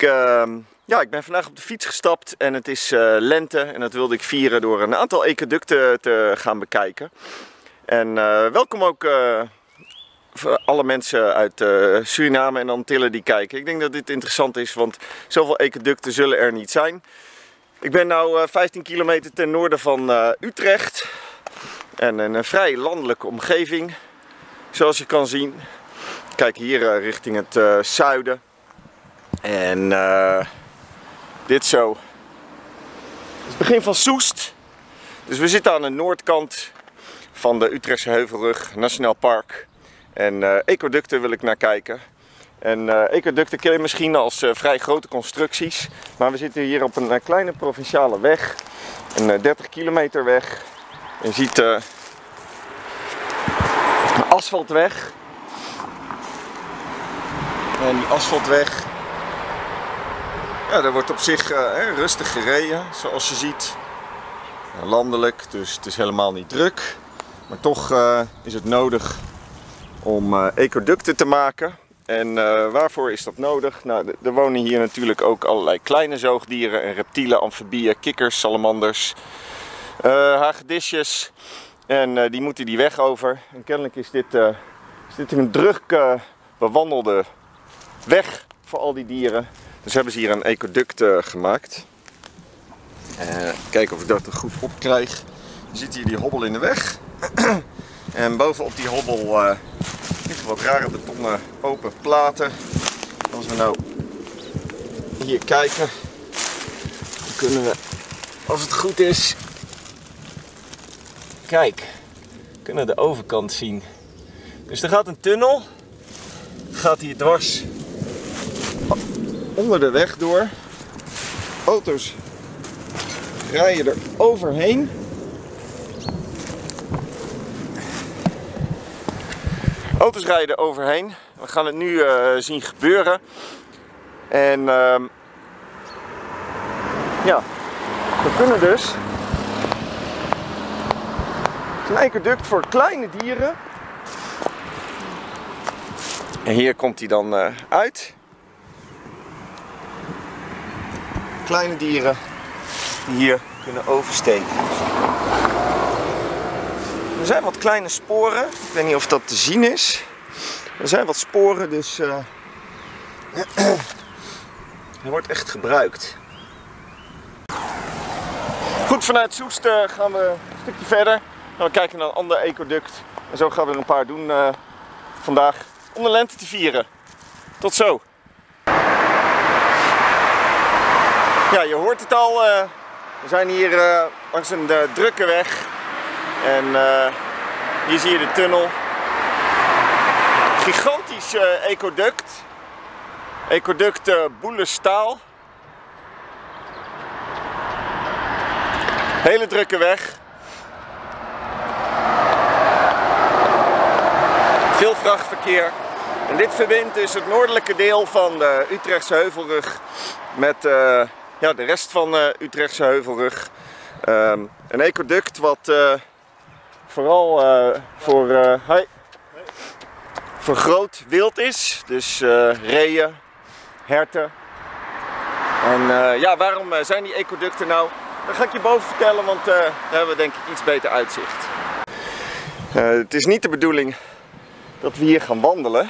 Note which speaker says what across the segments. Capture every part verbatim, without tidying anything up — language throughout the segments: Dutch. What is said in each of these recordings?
Speaker 1: Ik, uh, ja, ik ben vandaag op de fiets gestapt en het is uh, lente en dat wilde ik vieren door een aantal ecoducten te gaan bekijken. En uh, welkom ook uh, voor alle mensen uit uh, Suriname en Antillen die kijken. Ik denk dat dit interessant is, want zoveel ecoducten zullen er niet zijn. Ik ben nu uh, vijftien kilometer ten noorden van uh, Utrecht en in een vrij landelijke omgeving, zoals je kan zien. Kijk hier uh, richting het uh, zuiden. En uh, dit zo. Het is het begin van Soest. Dus we zitten aan de noordkant van de Utrechtse Heuvelrug Nationaal Park. En uh, ecoducten wil ik naar kijken. En uh, ecoducten ken je misschien als uh, vrij grote constructies. Maar we zitten hier op een uh, kleine provinciale weg. Een uh, dertig kilometer weg. Je ziet uh, een asfaltweg. En die asfaltweg, ja, daar wordt op zich uh, rustig gereden, zoals je ziet. Ja, landelijk, dus het is helemaal niet druk. Maar toch uh, is het nodig om uh, ecoducten te maken. En uh, waarvoor is dat nodig? Nou, er wonen hier natuurlijk ook allerlei kleine zoogdieren en reptielen, amfibieën, kikkers, salamanders, uh, hagedisjes. En uh, die moeten die weg over. En kennelijk is dit, uh, is dit een druk uh, bewandelde weg voor al die dieren. Dus hebben ze hier een ecoduct uh, gemaakt. Uh, kijken of ik dat er goed op krijg. Je ziet hier die hobbel in de weg. En bovenop die hobbel uh, liggen wat rare betonnen open platen. Als we nou hier kijken, dan kunnen we, als het goed is, kijk, kunnen de overkant zien. Dus er gaat een tunnel, gaat hier dwars onder de weg door. Auto's rijden er overheen. Auto's rijden er overheen. We gaan het nu uh, zien gebeuren. En uh, ja, we kunnen dus. Het is een ecoduct voor kleine dieren. En hier komt hij dan uh, uit. Kleine dieren die hier kunnen oversteken. Er zijn wat kleine sporen. Ik weet niet of dat te zien is. Er zijn wat sporen, dus uh, hij wordt echt gebruikt. Goed, vanuit Soest uh, gaan we een stukje verder. Gaan we kijken naar een ander ecoduct. En zo gaan we er een paar doen uh, vandaag om de lente te vieren. Tot zo! Ja, je hoort het al. Uh, we zijn hier uh, langs een uh, drukke weg. En uh, hier zie je de tunnel. Gigantisch uh, ecoduct. Ecoduct uh, Boelestaal. Hele drukke weg. Veel vrachtverkeer. En dit verbindt dus het noordelijke deel van de Utrechtse Heuvelrug met uh, ja, de rest van de uh, Utrechtse Heuvelrug. Um, een ecoduct wat uh, vooral uh, voor, uh, hi, voor groot wild is. Dus uh, reeën, herten. En uh, ja, waarom uh, zijn die ecoducten nou? Dat ga ik je boven vertellen, want uh, daar hebben we denk ik iets beter uitzicht. Uh, het is niet de bedoeling dat we hier gaan wandelen.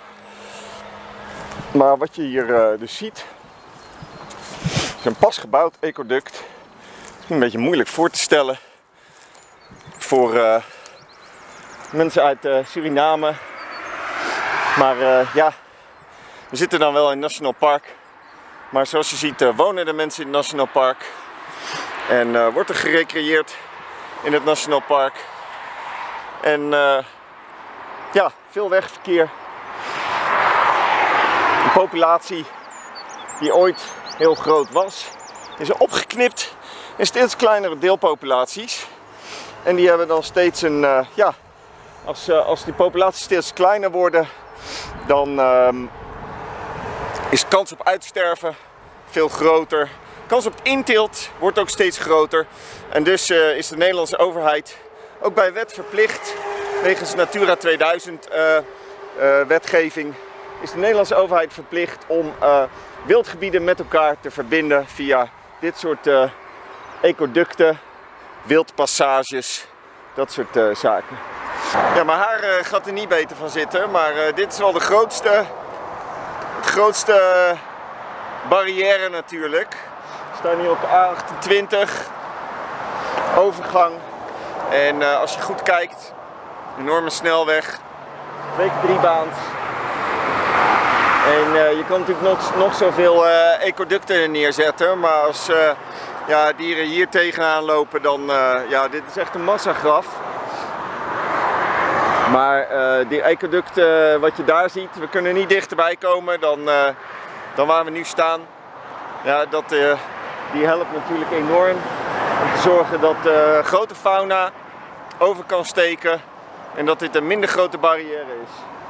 Speaker 1: Maar wat je hier uh, dus ziet, is een pas gebouwd ecoduct. Een beetje moeilijk voor te stellen voor uh, mensen uit uh, Suriname. Maar uh, ja, we zitten dan wel in het Nationaal Park. Maar zoals je ziet uh, wonen de mensen in het Nationaal Park. En uh, wordt er gerecreëerd in het Nationaal Park. En uh, ja, veel wegverkeer. Een populatie die ooit heel groot was, is er opgeknipt in steeds kleinere deelpopulaties. En die hebben dan steeds een, uh, ja, als, uh, als die populaties steeds kleiner worden, dan uh, is de kans op uitsterven veel groter. De kans op inteelt wordt ook steeds groter. En dus uh, is de Nederlandse overheid ook bij wet verplicht, wegens Natura tweeduizend uh, uh, wetgeving, is de Nederlandse overheid verplicht om uh, wildgebieden met elkaar te verbinden via dit soort uh, ecoducten, wildpassages, dat soort uh, zaken. Ja, mijn haar uh, gaat er niet beter van zitten, maar uh, dit is wel de grootste, het grootste barrière natuurlijk. We staan hier op de A achtentwintig, overgang. En uh, als je goed kijkt, enorme snelweg, twee keer drie baans. En uh, je kan natuurlijk nog, nog zoveel uh, ecoducten er neerzetten, maar als uh, ja, dieren hier tegenaan lopen, dan uh, ja, dit is echt een massagraf. Maar uh, die ecoducten, uh, wat je daar ziet, we kunnen niet dichterbij komen dan, uh, dan waar we nu staan. Ja, dat, uh, die helpt natuurlijk enorm om te zorgen dat uh, grote fauna over kan steken en dat dit een minder grote barrière is.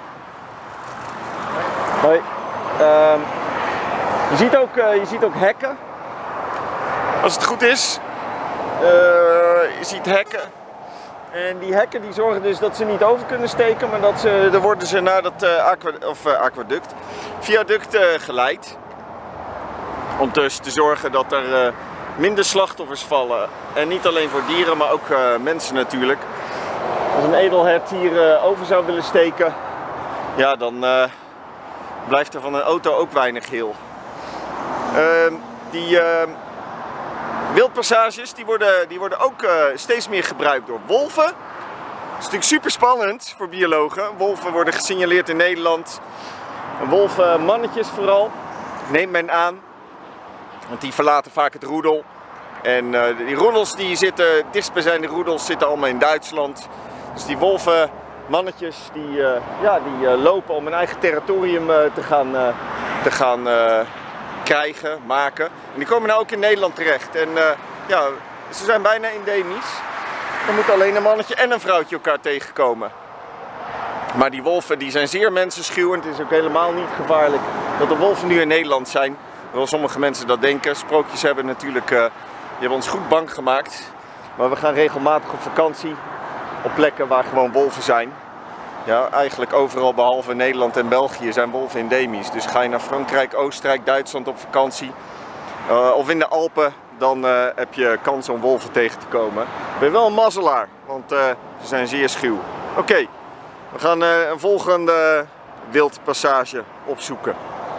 Speaker 1: Hoi. Uh, je, ziet ook, uh, je ziet ook hekken. Als het goed is. Uh, je ziet hekken. En die hekken die zorgen dus dat ze niet over kunnen steken, maar dat ze, dan worden ze naar dat uh, aqua, of, uh, aquaduct, viaduct uh, geleid. Om dus te zorgen dat er uh, minder slachtoffers vallen. En niet alleen voor dieren, maar ook uh, mensen natuurlijk. Als een edelhert hier uh, over zou willen steken, ja, dan uh, blijft er van een auto ook weinig heel. Uh, die uh, wildpassages die worden, die worden ook uh, steeds meer gebruikt door wolven. Dat is natuurlijk super spannend voor biologen. Wolven worden gesignaleerd in Nederland. Wolvenmannetjes vooral, neemt men aan. Want die verlaten vaak het roedel. En uh, die roedels die zitten, dichtstbijzijnde roedels zitten allemaal in Duitsland. Dus die wolvenmannetjes die, uh, ja, die uh, lopen om hun eigen territorium uh, te gaan, uh, te gaan uh, krijgen, maken. En die komen nou ook in Nederland terecht. En uh, ja, ze zijn bijna endemisch. Dan moet alleen een mannetje en een vrouwtje elkaar tegenkomen. Maar die wolven die zijn zeer mensenschuw en het is ook helemaal niet gevaarlijk dat de wolven nu in Nederland zijn. Hoewel sommige mensen dat denken. Sprookjes hebben natuurlijk, uh, die hebben ons goed bang gemaakt. Maar we gaan regelmatig op vakantie op plekken waar gewoon wolven zijn. Ja, eigenlijk overal behalve Nederland en België zijn wolven endemisch. Dus ga je naar Frankrijk, Oostenrijk, Duitsland op vakantie uh, of in de Alpen, dan uh, heb je kans om wolven tegen te komen. Ik ben wel een mazzelaar, want uh, ze zijn zeer schuw. Oké, okay, we gaan uh, een volgende wildpassage opzoeken.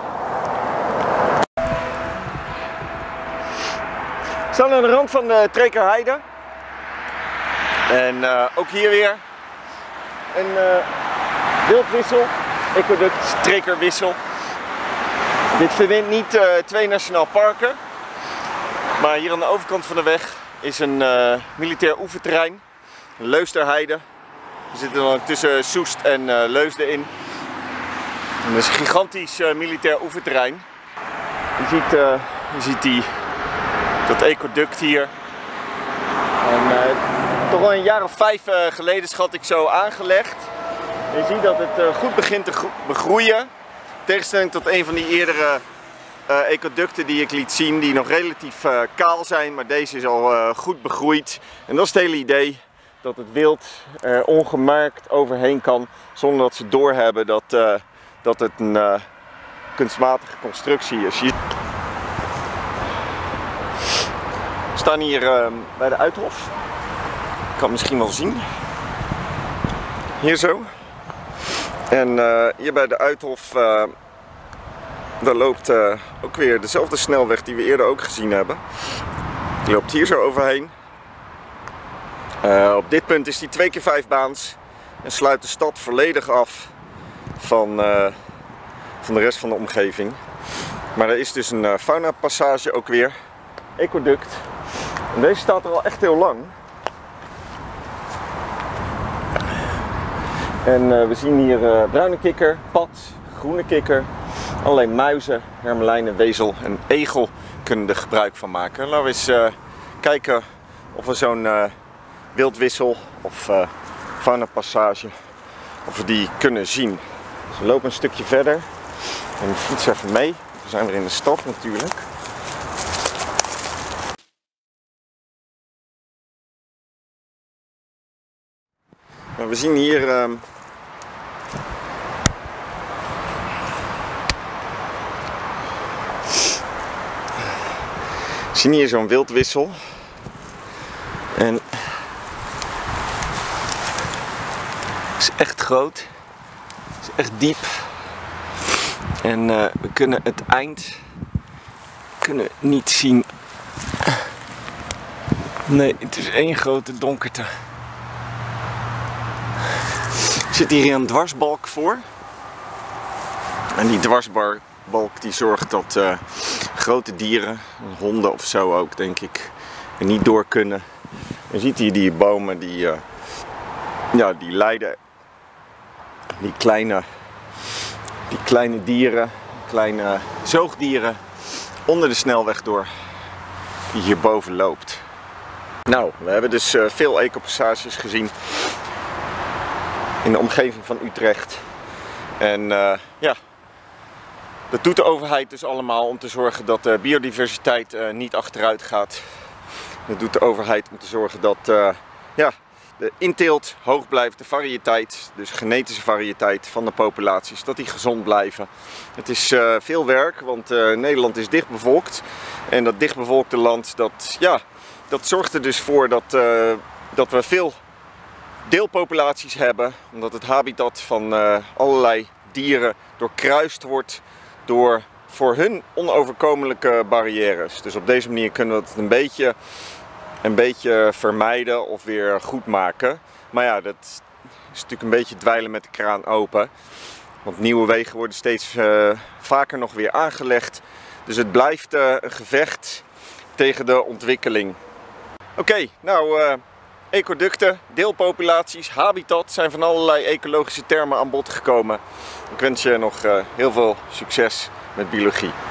Speaker 1: We staan aan de rand van de Trekerheide. En uh, ook hier weer een uh, wildwissel, ecoduct, Trekerwissel. Dit verbindt niet uh, twee nationaal parken, maar hier aan de overkant van de weg is een uh, militair oefenterrein, een Leusderheide. We zitten dan tussen Soest en uh, Leusden in. En dat is een gigantisch uh, militair oefenterrein. Je ziet, uh, je ziet die, dat ecoduct hier. En, uh, toch al een jaar of vijf uh, geleden schat ik zo aangelegd. En je ziet dat het uh, goed begint te begroeien. In tegenstelling tot een van die eerdere uh, ecoducten die ik liet zien, die nog relatief uh, kaal zijn, maar deze is al uh, goed begroeid. En dat is het hele idee, dat het wild er ongemerkt overheen kan, zonder dat ze doorhebben dat, uh, dat het een uh, kunstmatige constructie is. We staan hier uh, bij de Uithof. Je kan het misschien wel zien. Hier zo. En uh, hier bij de Uithof, uh, daar loopt uh, ook weer dezelfde snelweg die we eerder ook gezien hebben. Die loopt hier zo overheen. Uh, op dit punt is die twee keer vijf baans en sluit de stad volledig af van, uh, van de rest van de omgeving. Maar er is dus een uh, faunapassage ook weer, ecoduct. En deze staat er al echt heel lang. En uh, we zien hier uh, bruine kikker, pad, groene kikker, allerlei muizen, hermelijnen, wezel en egel kunnen er gebruik van maken. Laten we eens uh, kijken of we zo'n uh, wildwissel of uh, faunapassage, of we die kunnen zien. Dus we lopen een stukje verder en we fietsen even mee. We zijn weer in de stad natuurlijk. We zien hier uh, zie hier zo'n wildwissel. En het is echt groot. Het is echt diep. En uh, we kunnen het eind kunnen niet zien. Nee, het is één grote donkerte. Er zit hier een dwarsbalk voor. En die dwarsbalk die zorgt dat uh, grote dieren, honden of zo ook denk ik, er niet door kunnen. Je ziet hier die bomen die, uh, ja, die leiden die kleine, die kleine dieren, kleine zoogdieren onder de snelweg door die hierboven loopt. Nou, we hebben dus uh, veel ecopassages gezien in de omgeving van Utrecht. En uh, ja, dat doet de overheid dus allemaal om te zorgen dat de biodiversiteit uh, niet achteruit gaat. Dat doet de overheid om te zorgen dat uh, ja, de inteelt hoog blijft, de variëteit, dus genetische variëteit van de populaties, dat die gezond blijven. Het is uh, veel werk, want uh, Nederland is dichtbevolkt. En dat dichtbevolkte land, dat, ja, dat zorgt er dus voor dat, uh, dat we veel deelpopulaties hebben. Omdat het habitat van uh, allerlei dieren doorkruist wordt door voor hun onoverkomelijke barrières. Dus op deze manier kunnen we het een beetje, een beetje vermijden of weer goed maken. Maar ja, dat is natuurlijk een beetje dweilen met de kraan open. Want nieuwe wegen worden steeds uh, vaker nog weer aangelegd. Dus het blijft uh, een gevecht tegen de ontwikkeling. Oké, okay, nou, uh, ecoducten, deelpopulaties, habitat zijn van allerlei ecologische termen aan bod gekomen. Ik wens je nog uh, heel veel succes met biologie.